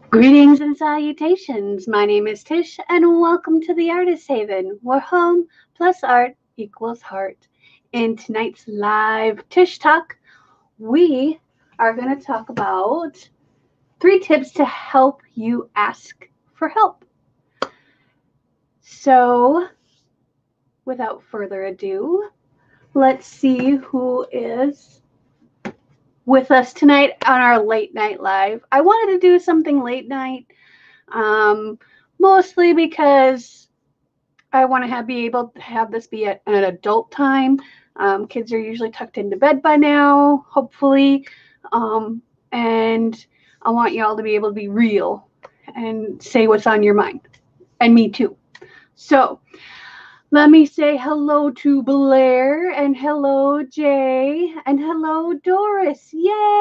Greetings and salutations. My name is Tish, and welcome to the Artist Haven, where home plus art equals heart. In tonight's live Tish Talk, we are going to talk about 3 tips to help you ask for help. So, without further ado, let's see who is with us tonight on our late night live. I wanted to do something late night, mostly because I want to be able to have this be at an adult time. Kids are usually tucked into bed by now, hopefully, and I want y'all to be able to be real and say what's on your mind, and me too. So let me say hello to Blair, and hello Jay, and hello Doris.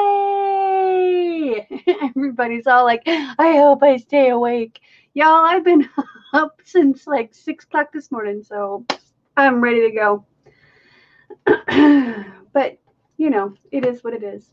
Yay! Everybody's all like, I hope I stay awake. Y'all, I've been up since like 6 o'clock this morning, so I'm ready to go. But, it is what it is.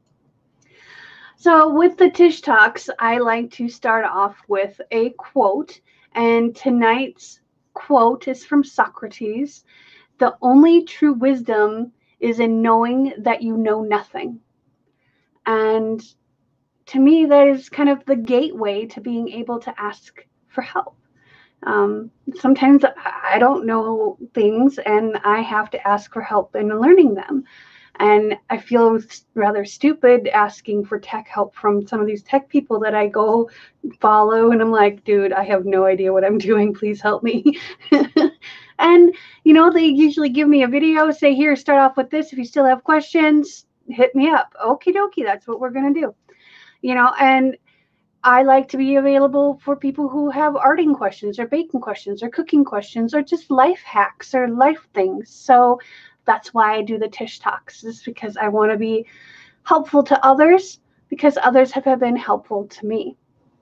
So with the Tish Talks, I like to start off with a quote, and tonight's quote is from Socrates. The only true wisdom is in knowing that you know nothing. And to me, that is kind of the gateway to being able to ask for help. Sometimes I don't know things and I have to ask for help in learning them. And I feel rather stupid asking for tech help from some of these tech people that I go follow. And I'm like, dude, I have no idea what I'm doing. Please help me. And, they usually give me a video, say, here, start off with this. If you still have questions, hit me up. Okie dokie, that's what we're going to do. And I like to be available for people who have arting questions or baking questions or cooking questions or just life hacks or life things. So that's why I do the Tish Talks, is because I want to be helpful to others, because others have been helpful to me.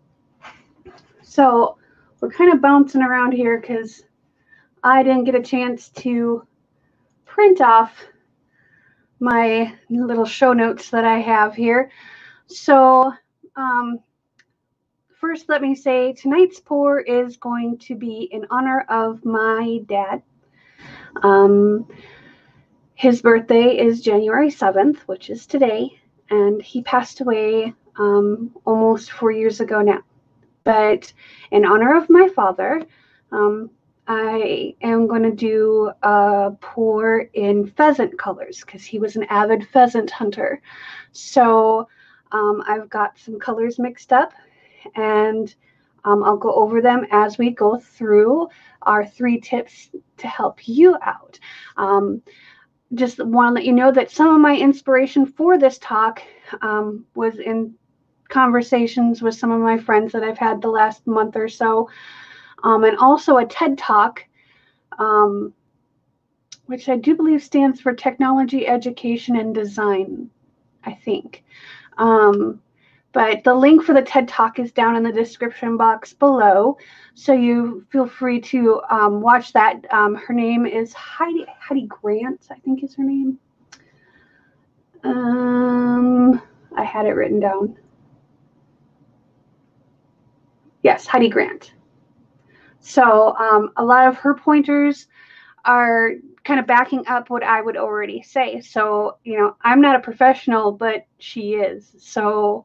So we're kind of bouncing around here because I didn't get a chance to print off my little show notes that I have here. So first, let me say tonight's pour is going to be in honor of my dad. His birthday is January 7th, which is today, and he passed away almost 4 years ago now. But in honor of my father, I am going to do a pour in pheasant colors because he was an avid pheasant hunter. So I've got some colors mixed up, and I'll go over them as we go through our 3 tips to help you out. Just want to let you know that some of my inspiration for this talk was in conversations with some of my friends that I've had the last month or so, and also a TED Talk, which I do believe stands for Technology, Education, and Design, I think. But the link for the TED Talk is down in the description box below, so you feel free to watch that. Her name is Heidi Grant, I think is her name. I had it written down. Yes, Heidi Grant. So a lot of her pointers are kind of backing up what I would already say. So, I'm not a professional, but she is. So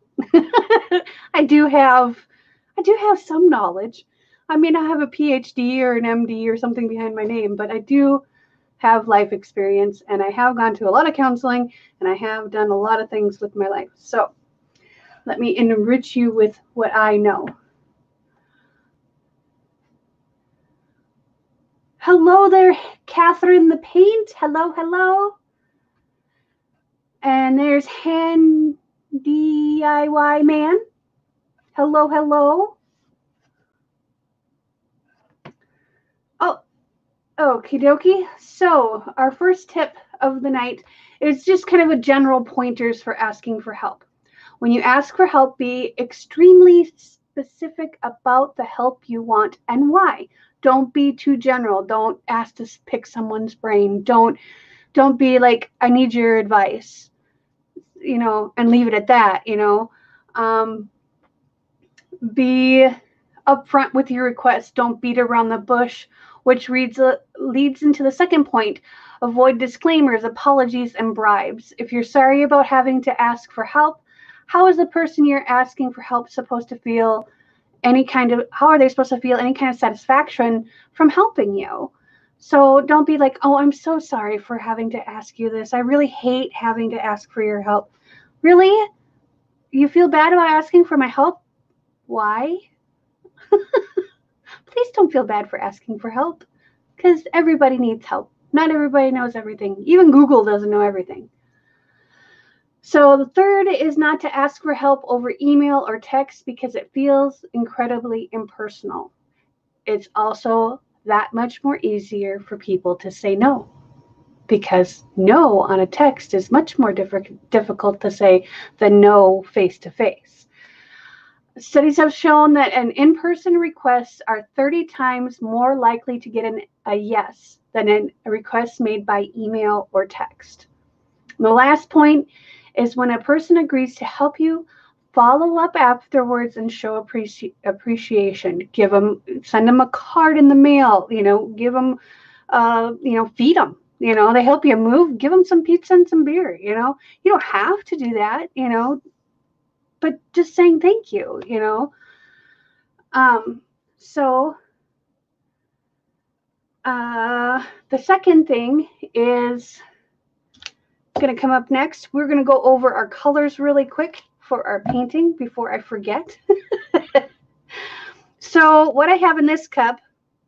I do have some knowledge. I may not have a PhD or an MD or something behind my name, but I do have life experience, and I have gone to a lot of counseling, and I have done a lot of things with my life. So let me enrich you with what I know. Hello there, Catherine the Paint. Hello, hello. And there's Hand DIY Man. Hello, hello. Oh, okie dokie. So our first tip of the night is just kind of a general pointers for asking for help. When you ask for help, be extremely specific about the help you want and why. Don't be too general. Don't ask to pick someone's brain. Don't be like, I need your advice, and leave it at that, Be upfront with your request. Don't beat around the bush, which leads into the second point. Avoid disclaimers, apologies, and bribes. If you're sorry about having to ask for help, how is the person you're asking for help supposed to feel how are they supposed to feel any kind of satisfaction from helping you? So don't be like, oh, I'm so sorry for having to ask you this. I really hate having to ask for your help. Really? You feel bad about asking for my help? Why? Please don't feel bad for asking for help, because everybody needs help. Not everybody knows everything. Even Google doesn't know everything. So the third is not to ask for help over email or text because it feels incredibly impersonal. It's also that much more easier for people to say no, because no on a text is much more difficult to say than no face to face. Studies have shown that an in-person requests are 30 times more likely to get a yes than a request made by email or text. And the last point is when a person agrees to help you, follow up afterwards and show appreciation. Send them a card in the mail, give them, feed them. They help you move, give them some pizza and some beer, you don't have to do that, but just saying thank you, So the second thing is going to come up next. We're going to go over our colors really quick for our painting before I forget. So what I have in this cup,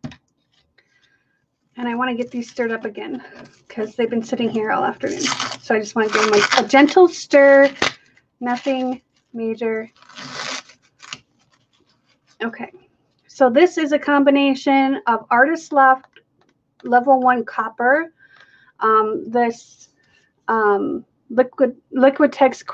and I want to get these stirred up again because they've been sitting here all afternoon. So I just want to give them a gentle stir, nothing major. Okay, so this is a combination of Artist Loft Level 1 Copper, this Liquitex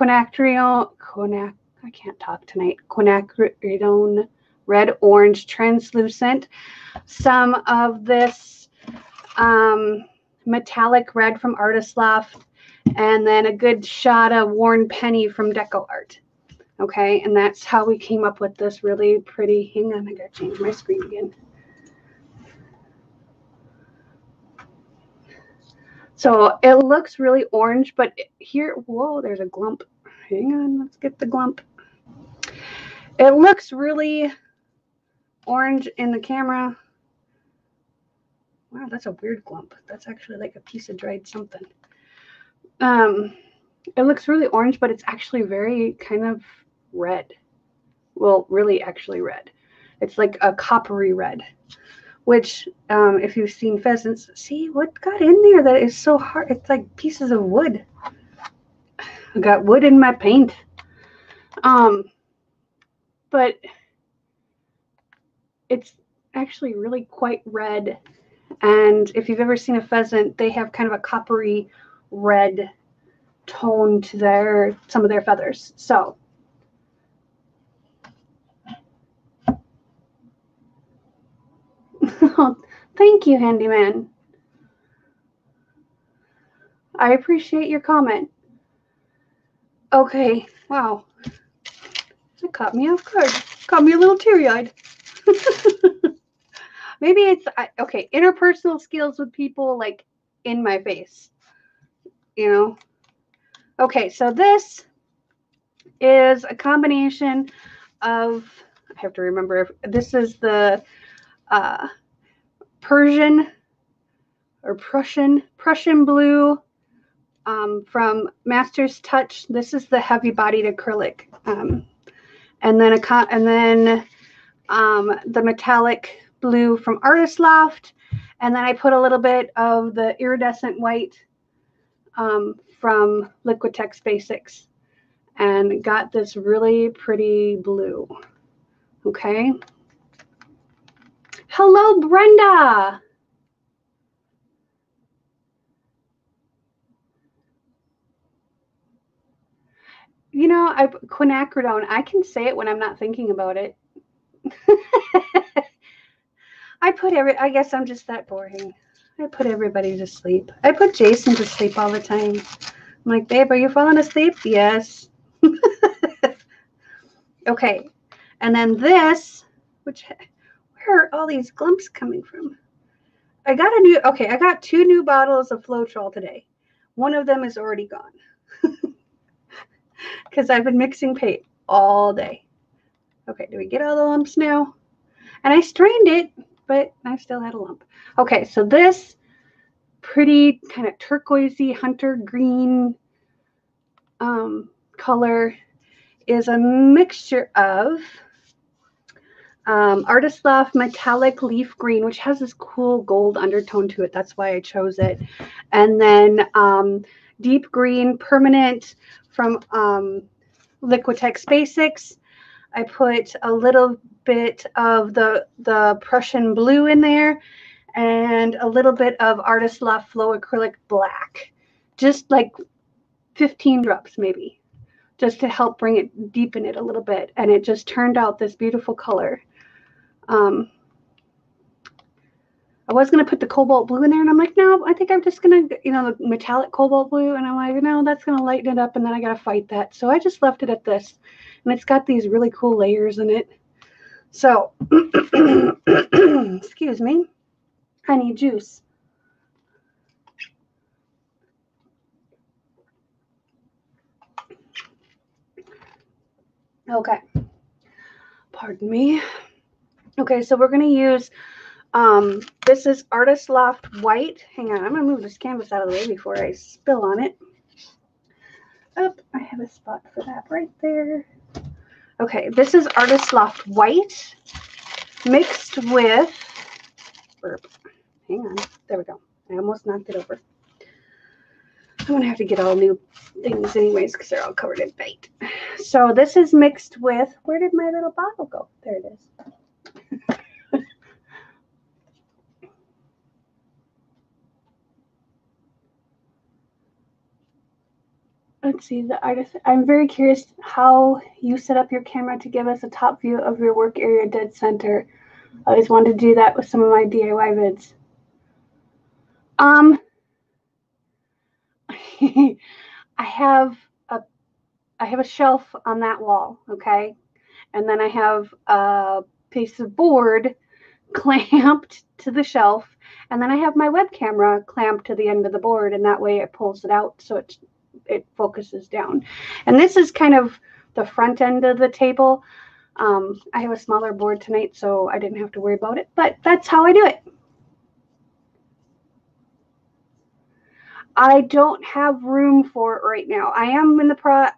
quinacridone red orange translucent, some of this metallic red from Artist Loft, and then a good shot of worn penny from Deco Art. Okay, and that's how we came up with this really pretty, hang on, I gotta change my screen again. So it looks really orange, but here, whoa, there's a glump. Hang on, let's get the glump. It looks really orange in the camera. Wow, that's a weird glump. That's actually like a piece of dried something. It looks really orange, but it's actually very kind of red. Well, really actually red. It's like a coppery red, which if you've seen pheasants, see what got in there that is so hard. It's like pieces of wood. I got wood in my paint. But it's actually really quite red. And if you've ever seen a pheasant, they have kind of a coppery red tone to some of their feathers. So thank you, handyman. I appreciate your comment. Okay, wow. That caught me off guard. Caught me a little teary-eyed. Maybe it's, okay, interpersonal skills with people like in my face, Okay, so this is a combination of, I have to remember, this is the Prussian blue from Master's Touch. This is the heavy-bodied acrylic, and then the metallic blue from Artist Loft, and then I put a little bit of the iridescent white from Liquitex Basics, and got this really pretty blue. Okay. Hello, Brenda. Quinacridone, I can say it when I'm not thinking about it. I guess I'm just that boring. I put everybody to sleep. I put Jason to sleep all the time. I'm like, babe, are you falling asleep? Yes. Okay. And then this, which, where are all these glumps coming from? I got 2 new bottles of Floetrol today. One of them is already gone because I've been mixing paint all day. Okay, do we get all the lumps now? And I strained it, but I still had a lump. Okay, so this pretty kind of turquoisey hunter green color is a mixture of Artist Loft Metallic Leaf Green, which has this cool gold undertone to it. That's why I chose it. And then Deep Green Permanent from Liquitex Basics. I put a little bit of the Prussian Blue in there and a little bit of Artist Loft Flow Acrylic Black. Just like 15 drops maybe, just to help bring it, deepen it a little bit. And it just turned out this beautiful color. I was going to put the cobalt blue in there, and I'm like, no, I think I'm just going to, the metallic cobalt blue. And I'm like, no, that's going to lighten it up, and then I got to fight that. So I just left it at this. And it's got these really cool layers in it. So, excuse me, I need juice. Okay. Pardon me. Okay, so we're going to use, this is Artist Loft White. Hang on, I'm going to move this canvas out of the way before I spill on it. Oh, I have a spot for that right there. Okay, this is Artist Loft White mixed with, hang on, there we go. I almost knocked it over. I'm going to have to get all new things anyways because they're all covered in paint. So this is mixed with, where did my little bottle go? There it is. Let's see, the artist. I'm very curious how you set up your camera to give us a top view of your work area dead center. I always wanted to do that with some of my DIY vids. I have a shelf on that wall, okay? And then I have a piece of board clamped to the shelf, and then I have my web camera clamped to the end of the board, and that way it pulls it out so it focuses down. And this is kind of the front end of the table. I have a smaller board tonight, so I didn't have to worry about it, but that's how I do it. I don't have room for it right now. I am in the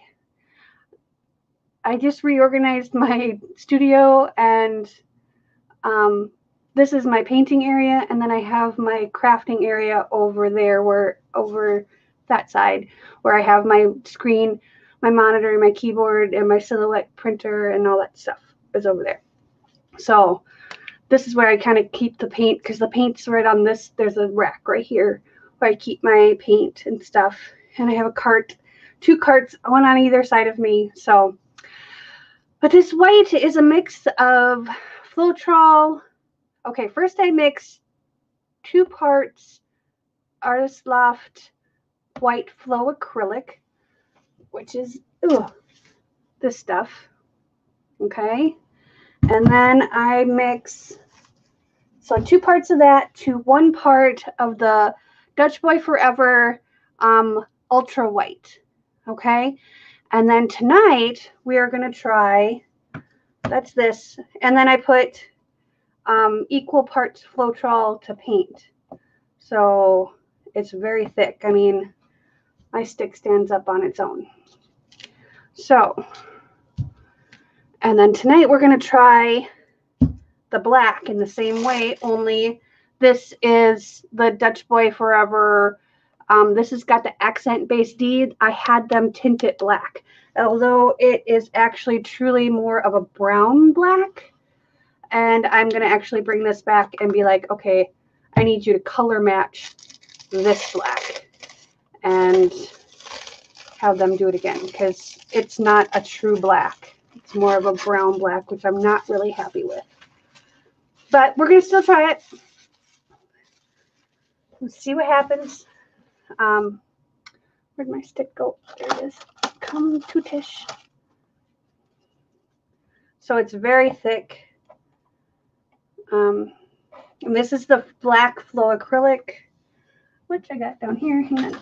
I just reorganized my studio, and this is my painting area, and then I have my crafting area over there, over that side, where I have my screen, my monitor, my keyboard, and my Silhouette printer, and all that stuff is over there. So this is where I kind of keep the paint, because the paint's right on this. There's a rack right here where I keep my paint and stuff, and I have a cart, 2 carts, one on either side of me. So, but this white is a mix of Floetrol. Okay, first I mix 2 parts Artist Loft White Flow Acrylic, which is this stuff, okay? And then I mix, so 2 parts of that to 1 part of the Dutch Boy Forever Ultra White, okay? And then tonight we are going to try, that's this, and then I put equal parts Floetrol to paint. So it's very thick. I mean, my stick stands up on its own. So, and then tonight we're going to try the black in the same way, only this is the Dutch Boy Forever. This has got the accent-based D. I had them tint it black, although it is actually truly more of a brown black. And I'm going to actually bring this back and be like, okay, I need you to color match this black and have them do it again, because it's not a true black. It's more of a brown black, which I'm not really happy with. But we're going to still try it. Let's see what happens. Where'd my stick go? There it is. Come to Tish. So it's very thick. And this is the black flow acrylic, which I got down here. Hang on.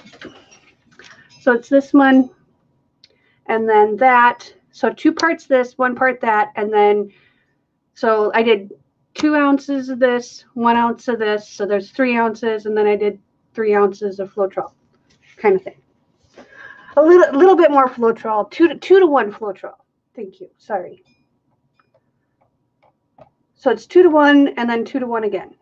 So it's this one, and then that. So 2 parts this, 1 part that, and then, so I did 2 ounces of this, 1 ounce of this. So there's 3 ounces, and then I did 3 ounces of Floetrol, kind of thing. A little bit more Floetrol, 2 to 1 Floetrol. Thank you. Sorry. So it's 2 to 1, and then 2 to 1 again.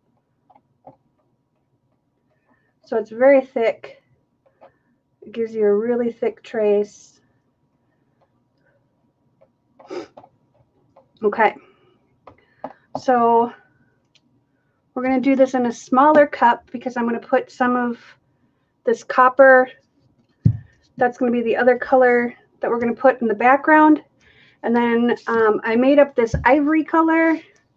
So it's very thick. It gives you a really thick trace. Okay. So we're going to do this in a smaller cup because I'm going to put some of this copper. That's going to be the other color that we're going to put in the background. And then I made up this ivory color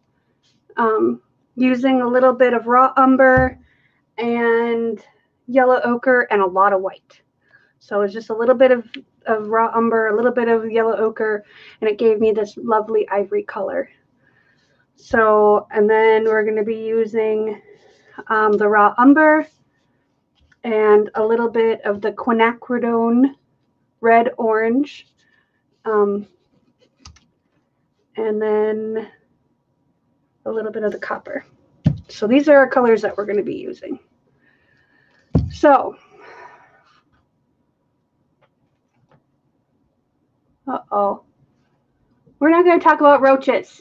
using a little bit of raw umber and yellow ochre and a lot of white. So it's just a little bit of raw umber, a little bit of yellow ochre, and it gave me this lovely ivory color. So, and then we're going to be using the raw umber and a little bit of the quinacridone red orange. And then a little bit of the copper. So these are our colors that we're going to be using. So, uh-oh. We're not going to talk about roaches.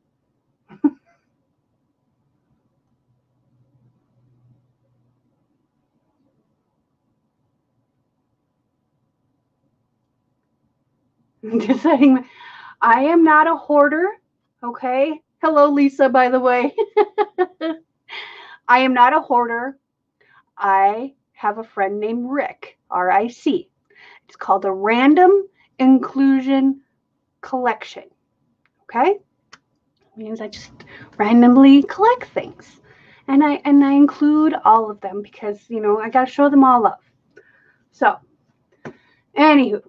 I'm just saying, I am not a hoarder, okay? Hello, Lisa, by the way. I am not a hoarder. I have a friend named Rick, R-I-C. It's called a random inclusion collection, okay? It means I just randomly collect things. And I include all of them because, you know, I got to show them all love. So, anywho.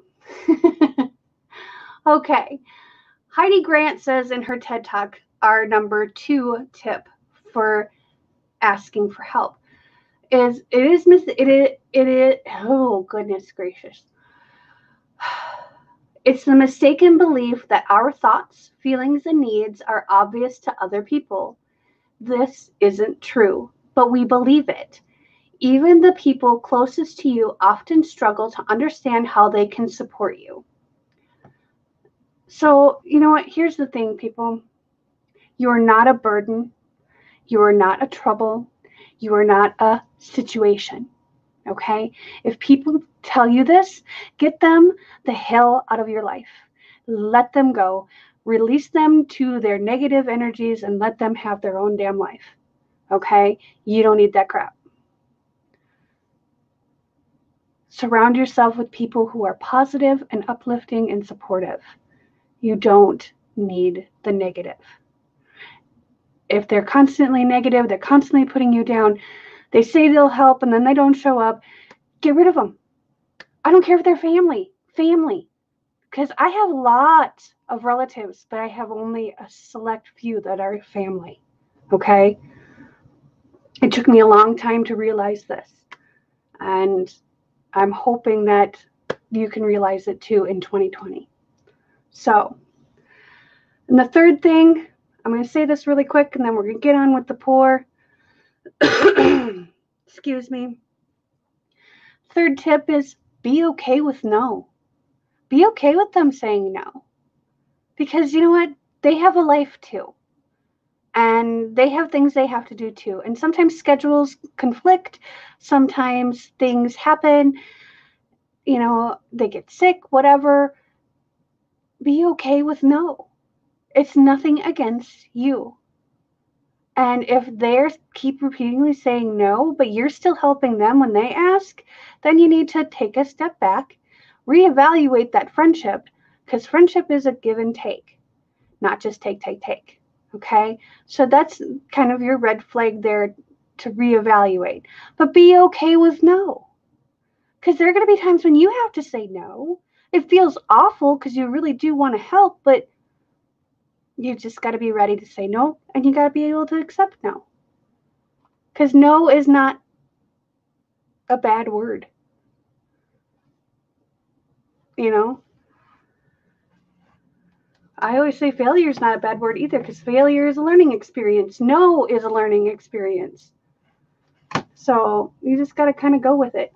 Okay. Heidi Grant says in her TED Talk, our number 2 tip for asking for help is oh goodness gracious. It's the mistaken belief that our thoughts, feelings, and needs are obvious to other people. This isn't true, but we believe it. Even the people closest to you often struggle to understand how they can support you. So, you know what? Here's the thing, people. You are not a burden. You are not a trouble. You are not a situation. Okay? If people tell you this, get them the hell out of your life. Let them go. Release them to their negative energies and let them have their own damn life. Okay? You don't need that crap. Surround yourself with people who are positive and uplifting and supportive. You don't need the negative. If they're constantly negative, they're constantly putting you down, they say they'll help and then they don't show up, get rid of them. I don't care if they're family. Because I have lots of relatives, but I have only a select few that are family. Okay? It took me a long time to realize this. And I'm hoping that you can realize it too in 2020. So, and the third thing, I'm going to say this really quick and then we're going to get on with the pour. Excuse me. Third tip is be okay with no. Be okay with them saying no. Because you know what? They have a life too. And they have things they have to do too. And sometimes schedules conflict. Sometimes things happen. You know, they get sick, whatever. Be okay with no. It's nothing against you. And if they keep repeatedly saying no, but you're still helping them when they ask, then you need to take a step back, reevaluate that friendship, because friendship is a give and take, not just take. Okay? So that's kind of your red flag there to reevaluate. But be okay with no. Because there are going to be times when you have to say no. It feels awful because you really do want to help, but You just got to be ready to say no, and you got to be able to accept no. Because no is not a bad word. You know? I always say failure is not a bad word either, because failure is a learning experience. No is a learning experience. So you just got to kind of go with it.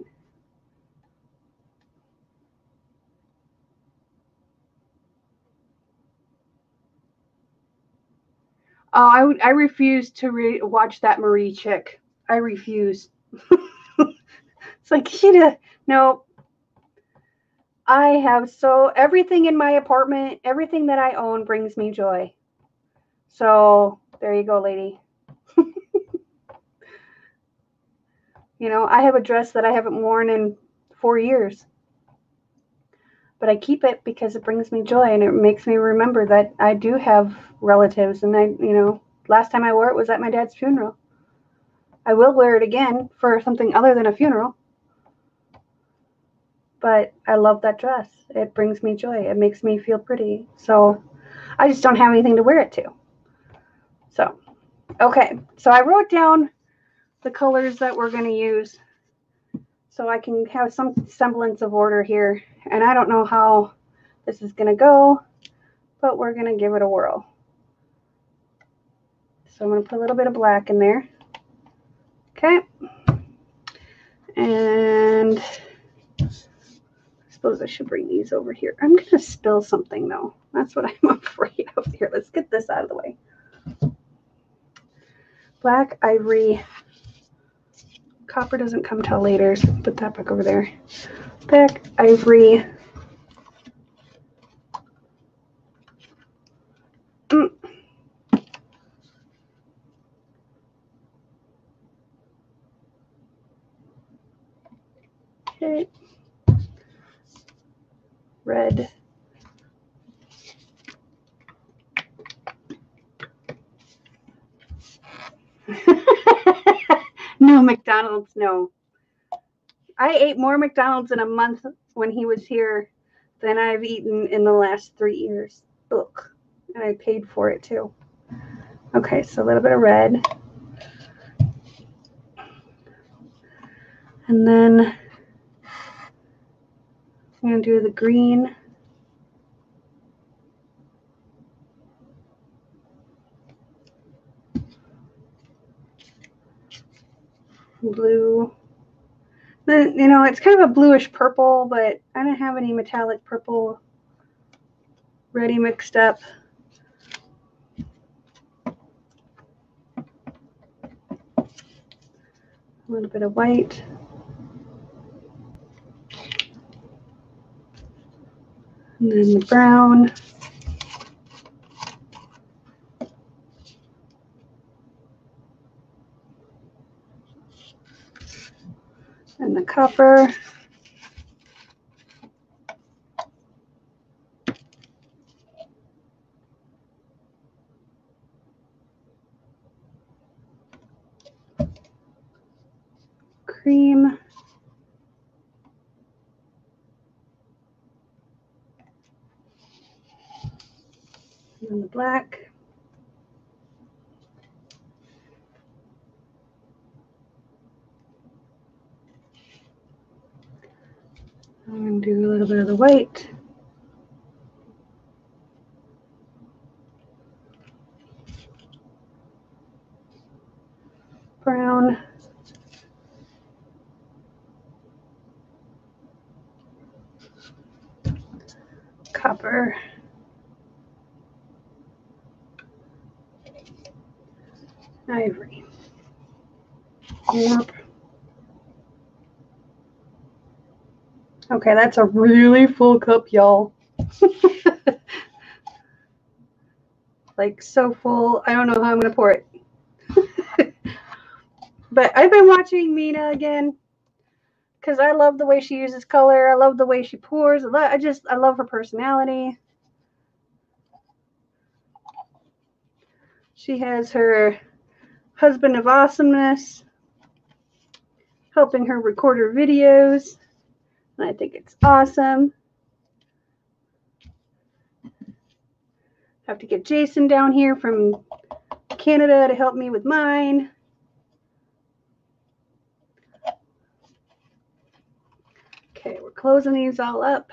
Oh, I refuse to watch that Marie chick. I refuse. It's like, no. I have everything in my apartment, everything that I own brings me joy. So there you go, lady. You know, I have a dress that I haven't worn in 4 years. But I keep it because it brings me joy and it makes me remember that I do have relatives. And last time I wore it was at my dad's funeral. I will wear it again for something other than a funeral. But I love that dress. It brings me joy. It makes me feel pretty. So I just don't have anything to wear it to. So, okay. So I wrote down the colors that we're going to use so I can have some semblance of order here. And I don't know how this is going to go, but we're going to give it a whirl. So I'm going to put a little bit of black in there. Okay. And I suppose I should bring these over here. I'm going to spill something, though. That's what I'm afraid of here. Let's get this out of the way. Black ivory. Copper doesn't come till later, so put that back over there. Black ivory. Okay. Red. No, McDonald's, no. I ate more McDonald's in a month when he was here than I've eaten in the last 3 years. Ugh. And I paid for it too. Okay, so a little bit of red. And then I'm going to do the green. Blue. Then, it's kind of a bluish purple, but I don't have any metallic purple ready mixed up. A little bit of white. And then the brown. And the copper. Cream. And then the black. I'm going to do a little bit of the white. Brown. Copper. Ivory. Warp. Okay, that's a really full cup, y'all. Like so full. I don't know how I'm going to pour it. But I've been watching Mina again because I love the way she uses color. I love the way she pours. I love her personality. She has her husband of awesomeness helping her record her videos. And I think it's awesome. Have to get Jason down here from Canada to help me with mine. Okay, we're closing these all up.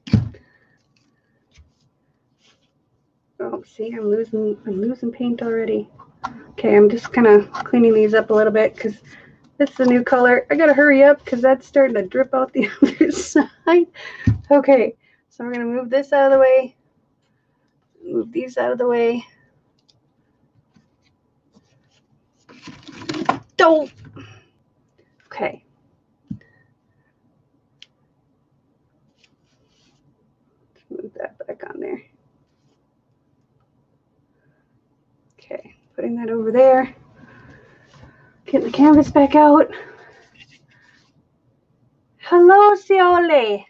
Oh, see, I'm losing paint already. Okay, I'm just kind of cleaning these up a little bit because this is a new color. I gotta hurry up because that's starting to drip out the other side. Okay, so we're gonna move this out of the way. Move these out of the way. Don't. Okay. Let's move that back on there. Okay, putting that over there. Getting the canvas back out. Hello, Siole.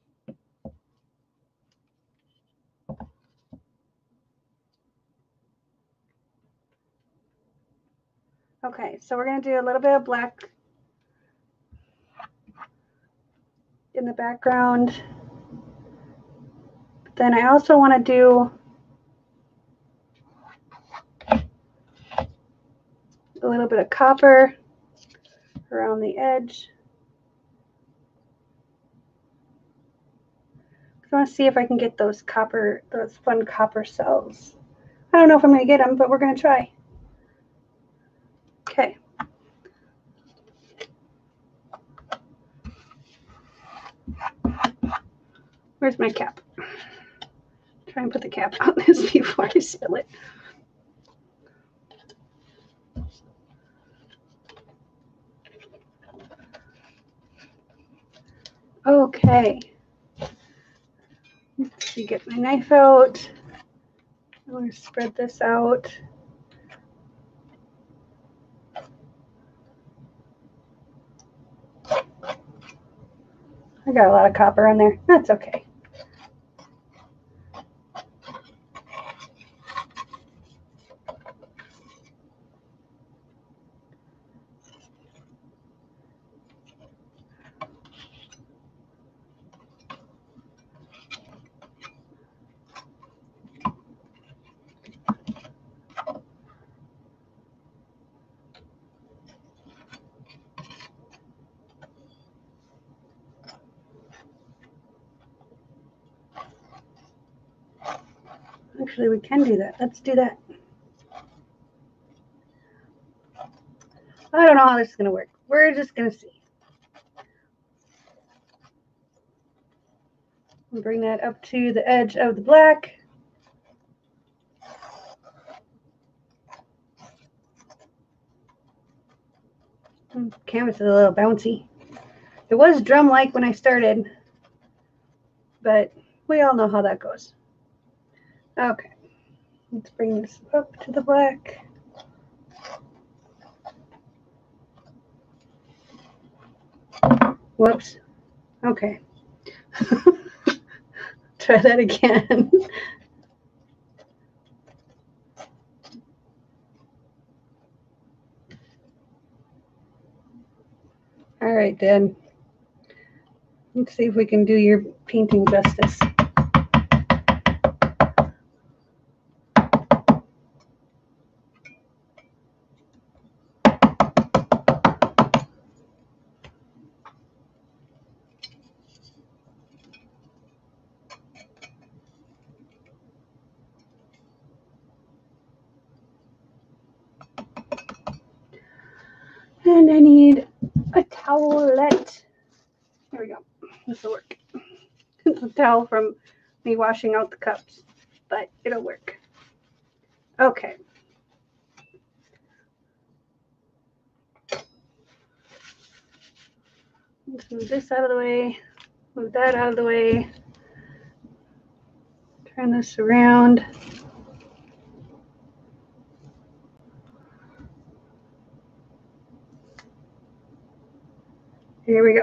Okay, so we're going to do a little bit of black in the background. Then I also want to do a little bit of copper around the edge. I want to see if I can get those fun copper cells. I don't know if I'm going to get them, but we're going to try. Okay. Where's my cap? Try and put the cap on this before I spill it. Okay. Let's see, get my knife out. I want to spread this out. I got a lot of copper on there. That's okay. Actually, we can do that. Let's do that. I don't know how this is going to work. We're just going to see. I'll bring that up to the edge of the black. Canvas is a little bouncy. It was drum-like when I started, but we all know how that goes. Okay, let's bring this up to the black. Whoops. Okay. Try that again. All right, Dan. Let's see if we can do your painting justice. And I need a towelette. There we go. This will work. It's a towel from me washing out the cups, but it'll work. Okay. Let's move this out of the way. Move that out of the way. Turn this around. Here we go.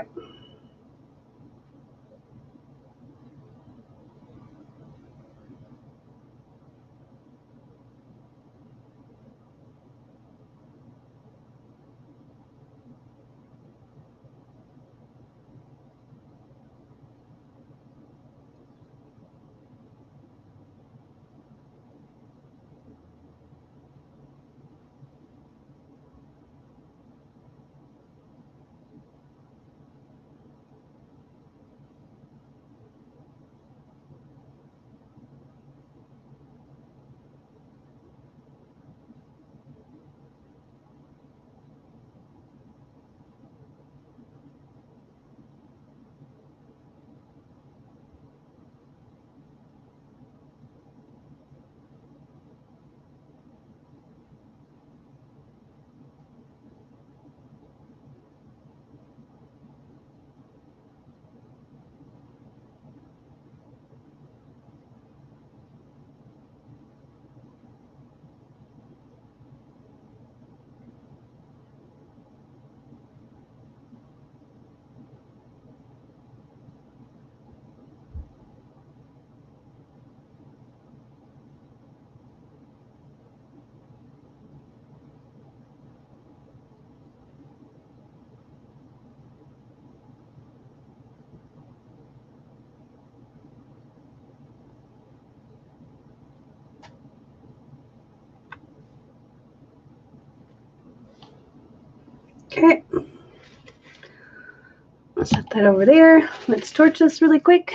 that over there. Let's torch this really quick.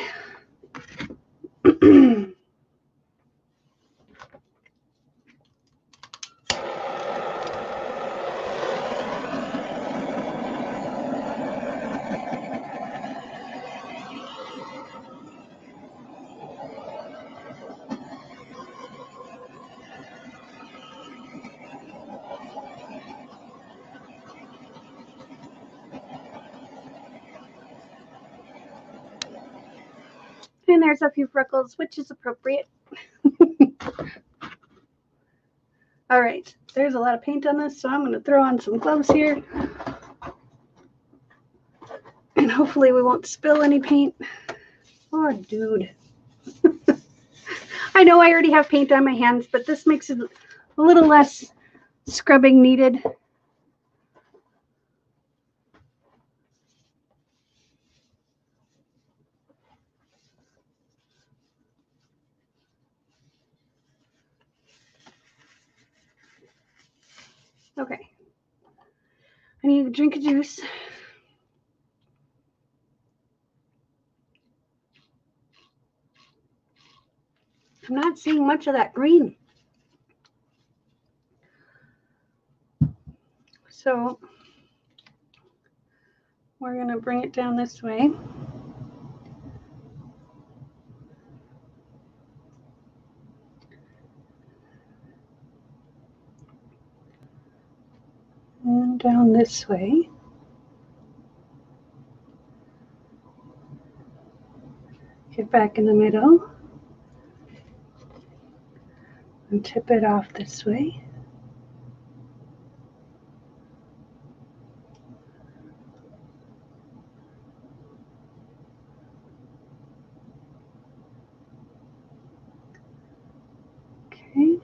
And there's a few freckles, which is appropriate. All right, there's a lot of paint on this, so I'm going to throw on some gloves here. And hopefully we won't spill any paint. Oh, dude. I know I already have paint on my hands, but this makes it a little less scrubbing needed. Okay. I need a drink of juice. I'm not seeing much of that green. So we're going to bring it down this way. And down this way. Get back in the middle. And tip it off this way. Okay.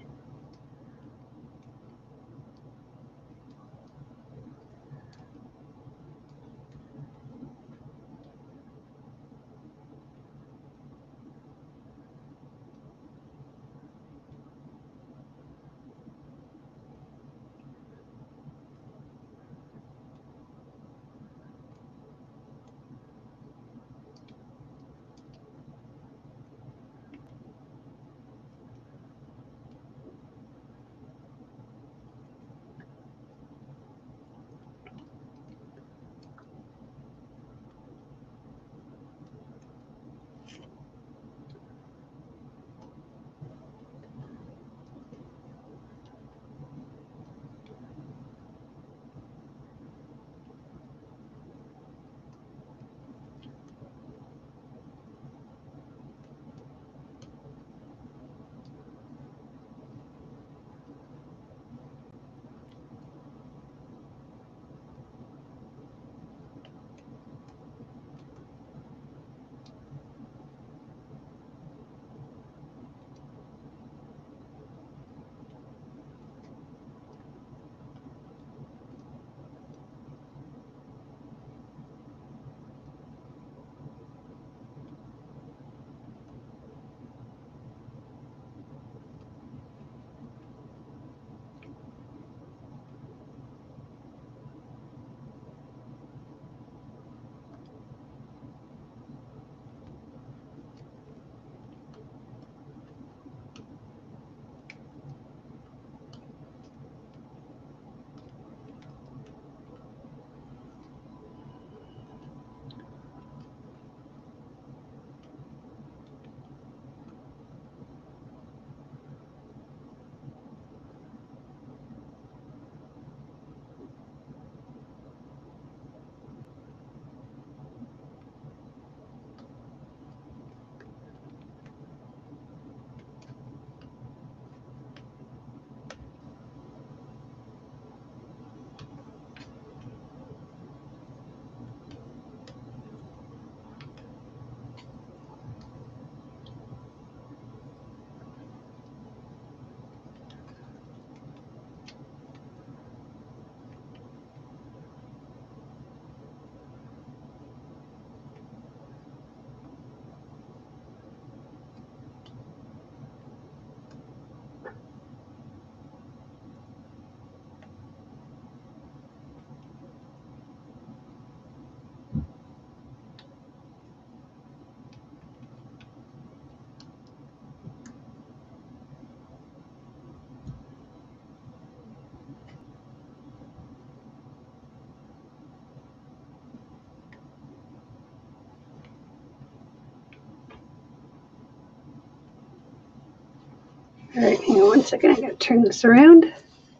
All right, hang on one second. I gotta turn this around.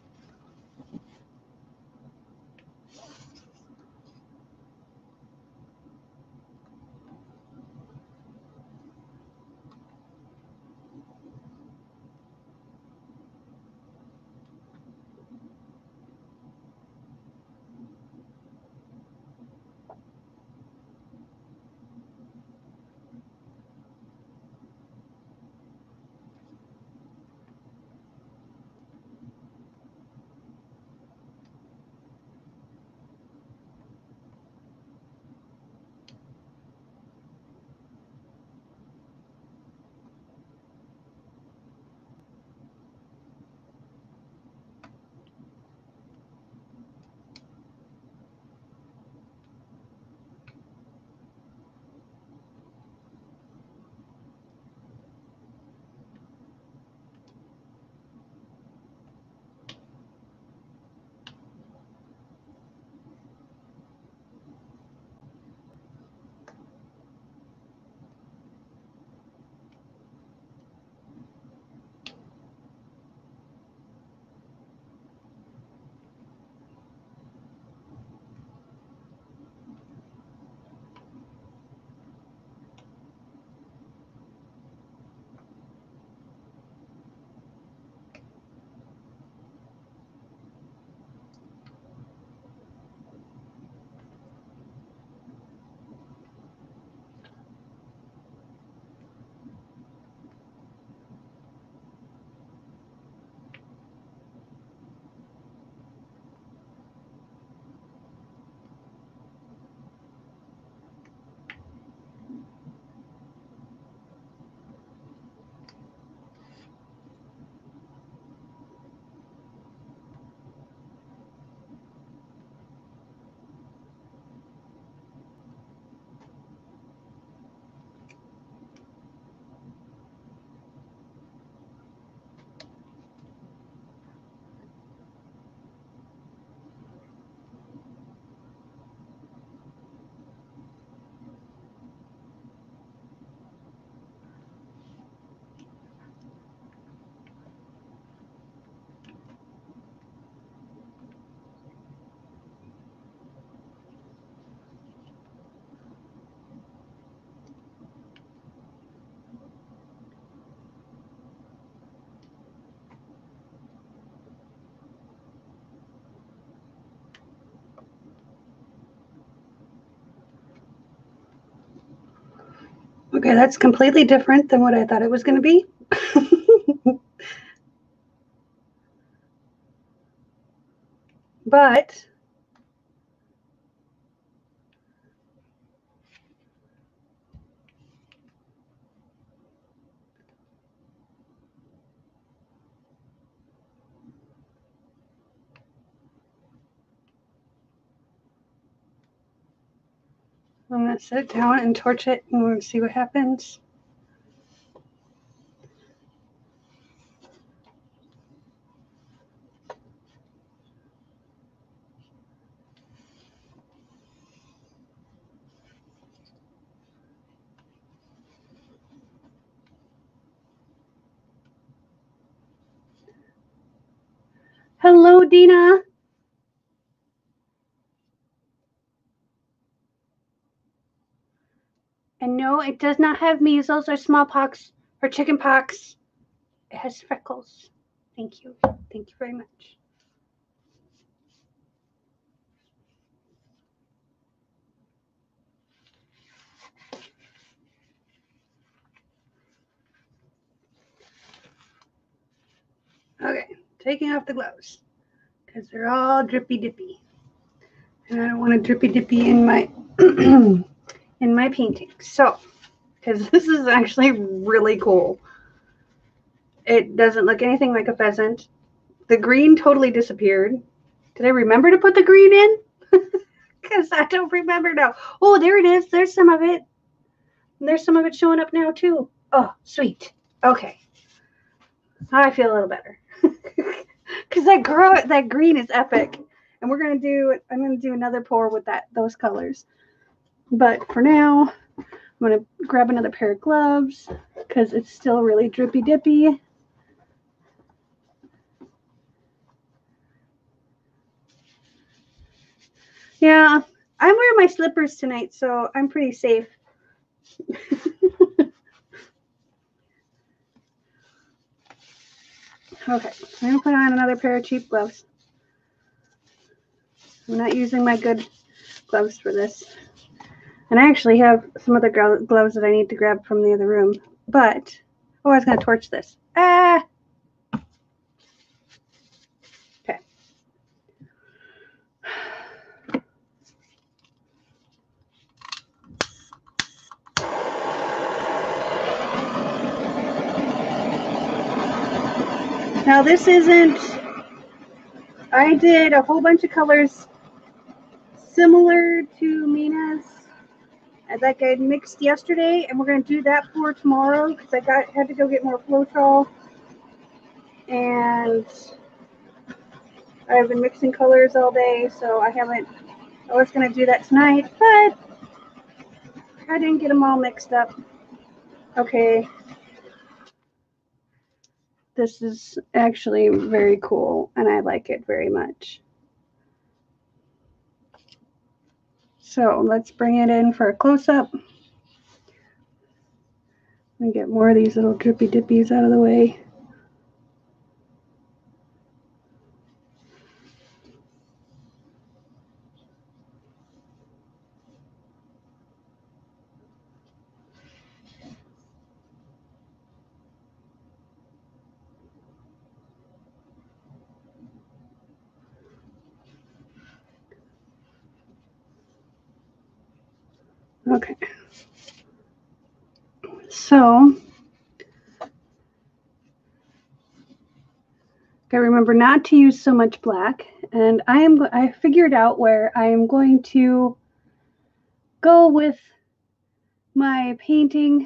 Okay, that's completely different than what I thought it was going to be. But I'm going to set it down and torch it, and we're going to see what happens. Hello, Dina. And no, it does not have measles or smallpox or chickenpox. It has freckles. Thank you. Thank you very much. Okay, taking off the gloves because they're all drippy dippy. And I don't want to drippy dippy in my in my painting. So, because this is actually really cool. It doesn't look anything like a pheasant. The green totally disappeared. Did I remember to put the green in? Because I don't remember now. Oh, there it is. There's some of it. And there's some of it showing up now too. Oh, sweet. Okay. Now I feel a little better. Because that green is epic. And I'm gonna do another pour with those colors. But for now, I'm gonna grab another pair of gloves because it's still really drippy dippy. Yeah, I'm wearing my slippers tonight, so I'm pretty safe. Okay, I'm gonna put on another pair of cheap gloves. I'm not using my good gloves for this. And I actually have some other gloves that I need to grab from the other room. But, oh, I was gonna torch this. Ah! Okay. Now this isn't, I did a whole bunch of colors similar to Mina's that I mixed yesterday, and we're going to do that for tomorrow because I had to go get more Floetrol, and I've been mixing colors all day, so I was going to do that tonight, but I didn't get them all mixed up. Okay. This is actually very cool, and I like it very much. So let's bring it in for a close-up. And get more of these little drippy dippies out of the way. Okay. So gotta remember not to use so much black, and I figured out where I am going to go with my painting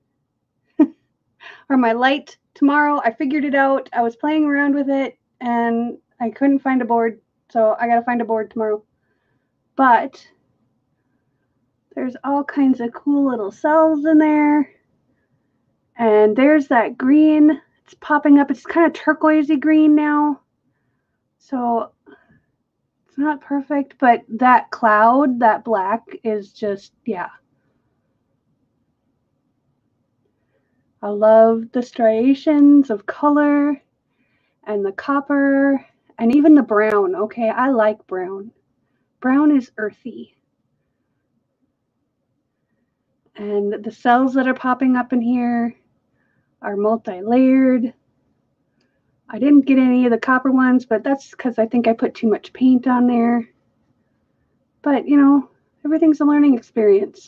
or my light tomorrow. I figured it out. I was playing around with it and I couldn't find a board, so I gotta find a board tomorrow. But there's all kinds of cool little cells in there, and there's that green. It's popping up. It's kind of turquoisey green now, so it's not perfect, but that cloud, that black is just, yeah. I love the striations of color and the copper and even the brown. Okay, I like brown. Brown is earthy. And the cells that are popping up in here are multi-layered. I didn't get any of the copper ones, but that's because I think I put too much paint on there. But, you know, everything's a learning experience.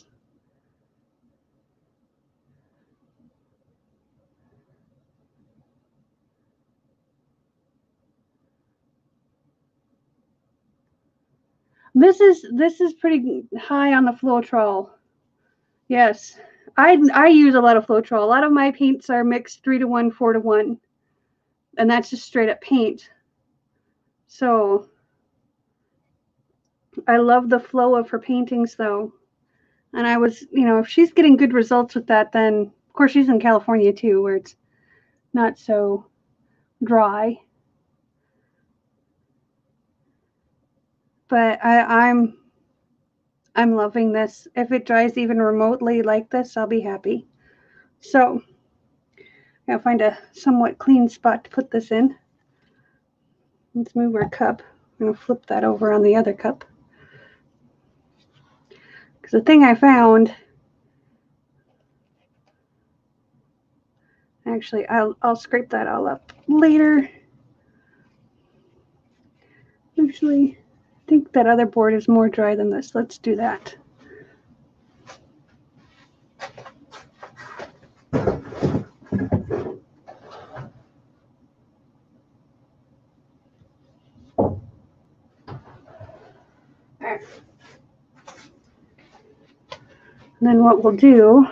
This is pretty high on the Floetrol. Yes, I use a lot of Floetrol. A lot of my paints are mixed 3-to-1, 4-to-1, and that's just straight up paint. So I love the flow of her paintings, though. And I was, you know, if she's getting good results with that, then of course she's in California too, where it's not so dry. But I'm loving this. If it dries even remotely like this, I'll be happy. So I'm gonna find a somewhat clean spot to put this in. Let's move our cup. I'm gonna flip that over on the other cup. Because the thing I found, actually, I'll scrape that all up later. Actually, I think that other board is more dry than this. Let's do that. And then what we'll do,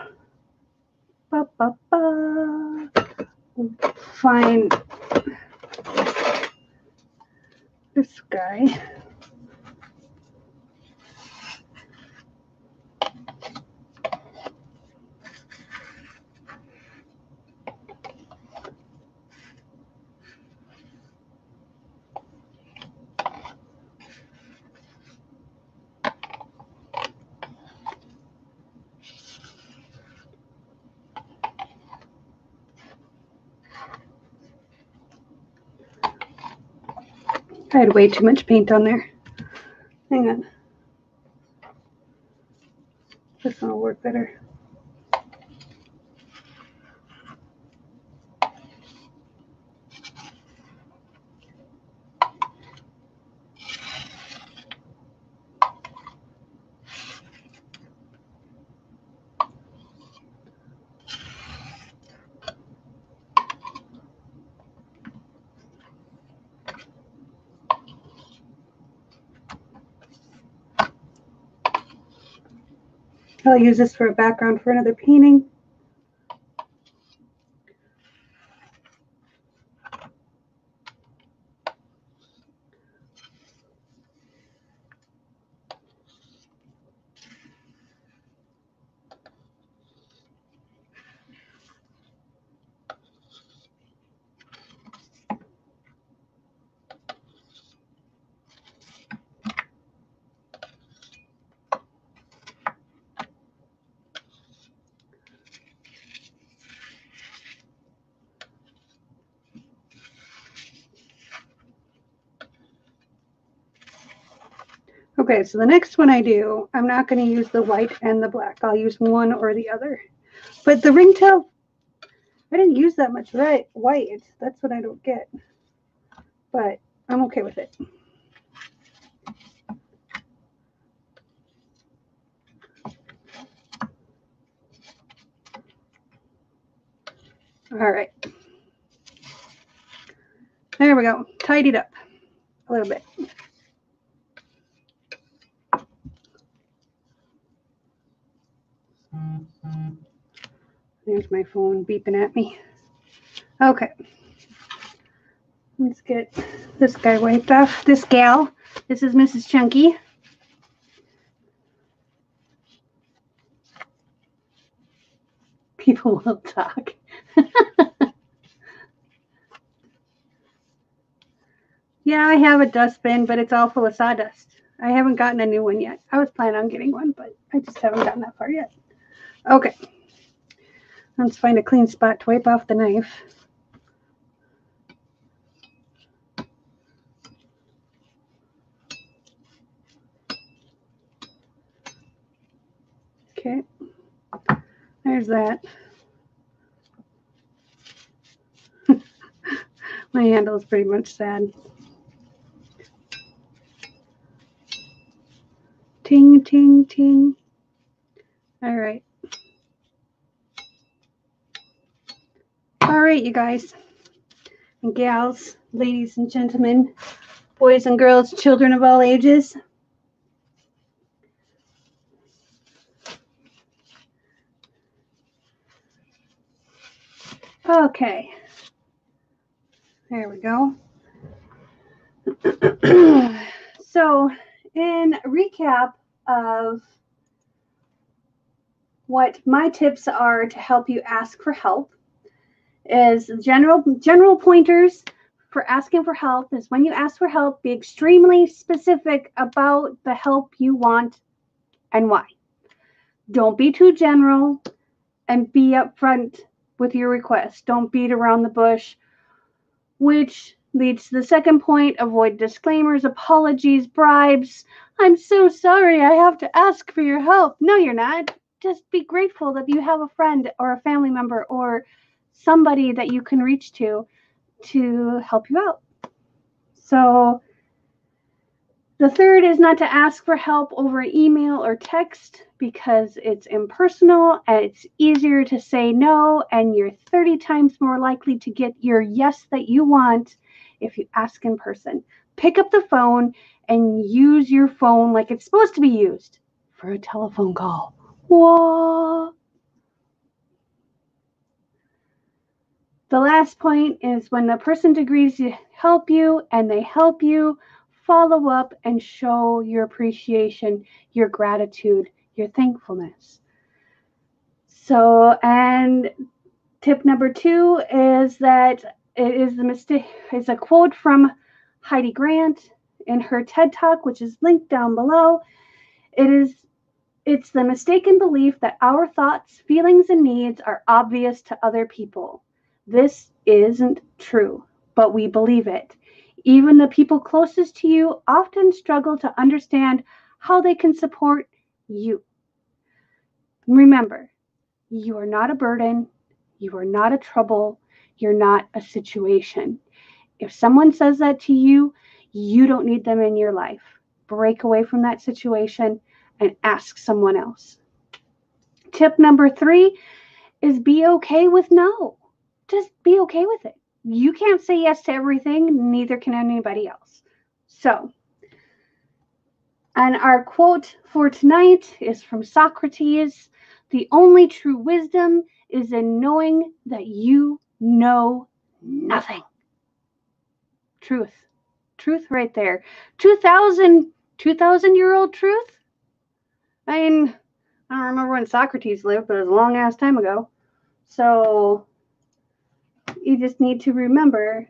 we'll find this guy. I had way too much paint on there. Hang on. This one will work better. I'll use this for a background for another painting. Okay, so the next one I do, I'm not going to use the white and the black. I'll use one or the other. But the ringtail, I didn't use that much white. That's what I don't get. But I'm okay with it. All right. There we go. Tidied up a little bit. There's my phone beeping at me. Okay. Let's get this guy wiped off. This gal. This is Mrs. Chunky. People will talk. Yeah, I have a dustbin, but it's all full of sawdust. I haven't gotten a new one yet. I was planning on getting one, but I just haven't gotten that far yet. Okay. Let's find a clean spot to wipe off the knife. Okay. There's that. My handle is pretty much sad. Ting, ting, ting. All right. All right, you guys and gals, ladies and gentlemen, boys and girls, children of all ages. Okay. There we go. So, in recap of what my tips are to help you ask for help, is general pointers for asking for help is when you ask for help, be extremely specific about the help you want and why. Don't be too general and be upfront with your request. Don't beat around the bush, which leads to the second point. Avoid disclaimers, apologies, bribes. I'm so sorry, I have to ask for your help. No, you're not. Just be grateful that you have a friend or a family member or somebody that you can reach to help you out. So the third is not to ask for help over email or text because it's impersonal and it's easier to say no, and you're 30 times more likely to get your yes that you want if you ask in person. Pick up the phone and use your phone like it's supposed to be used for a telephone call. Whoa. The last point is when the person agrees to help you and they help you, follow up and show your appreciation, your gratitude, your thankfulness. So, and tip number 2 is that it is the mistake. It's a quote from Heidi Grant in her TED Talk, which is linked down below. It's the mistaken belief that our thoughts, feelings, and needs are obvious to other people. This isn't true, but we believe it. Even the people closest to you often struggle to understand how they can support you. Remember, you are not a burden. You are not a trouble. You're not a situation. If someone says that to you, you don't need them in your life. Break away from that situation and ask someone else. Tip number 3 is be okay with no. Just be okay with it. You can't say yes to everything, neither can anybody else. So, and our quote for tonight is from Socrates. The only true wisdom is in knowing that you know nothing. Truth. Truth right there. 2,000-year-old truth? I mean, I don't remember when Socrates lived, but it was a long ass time ago. So you just need to remember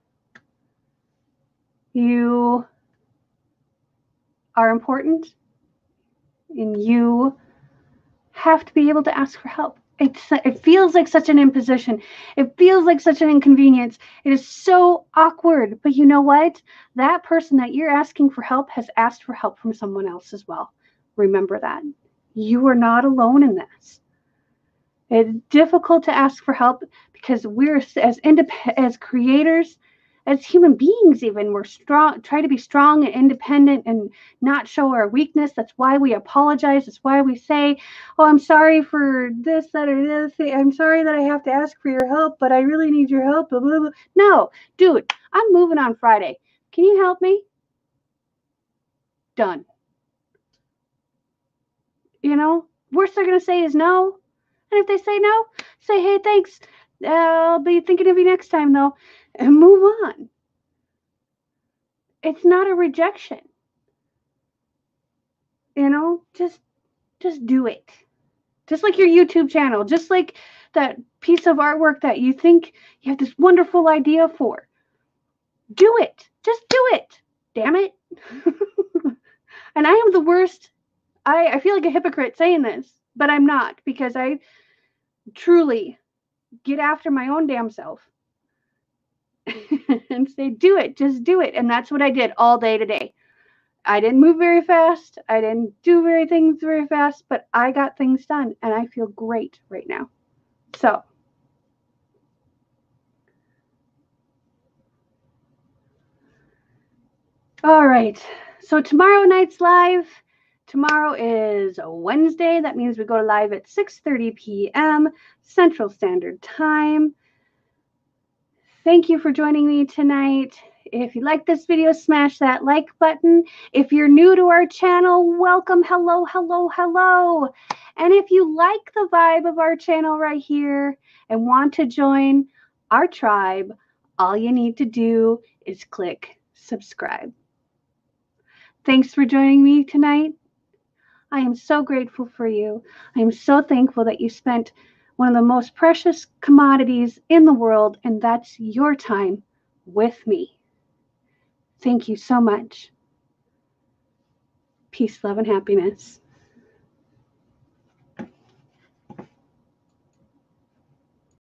you are important and you have to be able to ask for help. It feels like such an imposition. It feels like such an inconvenience. It is so awkward. But you know what? That person that you're asking for help has asked for help from someone else as well. Remember that. You are not alone in this. It's difficult to ask for help because we're as creators, as human beings even, we're strong, try to be strong and independent and not show our weakness. That's why we apologize. That's why we say, oh, I'm sorry for this, that, or the other thing. I'm sorry that I have to ask for your help, but I really need your help. Blah, blah, blah. No, dude, I'm moving on Friday. Can you help me? Done. You know, worst they're going to say is no. And if they say no, say, hey, thanks. I'll be thinking of you next time, though. And move on. It's not a rejection. You know, just do it. Just like your YouTube channel, just like that piece of artwork that you think you have this wonderful idea for. Do it. Just do it. Damn it. And I am the worst. I feel like a hypocrite saying this, but I'm not, because I truly get after my own damn self and say, do it. Just do it. And that's what I did all day today. I didn't move very fast. I didn't do things very fast, but I got things done and I feel great right now. So, all right. So tomorrow night's live. Tomorrow is a Wednesday. That means we go live at 6:30 p.m. Central Standard Time. Thank you for joining me tonight. If you like this video, smash that like button. If you're new to our channel, welcome. Hello, hello, hello. And if you like the vibe of our channel right here and want to join our tribe, all you need to do is click subscribe. Thanks for joining me tonight. I am so grateful for you. I am so thankful that you spent one of the most precious commodities in the world, and that's your time with me. Thank you so much. Peace, love, and happiness.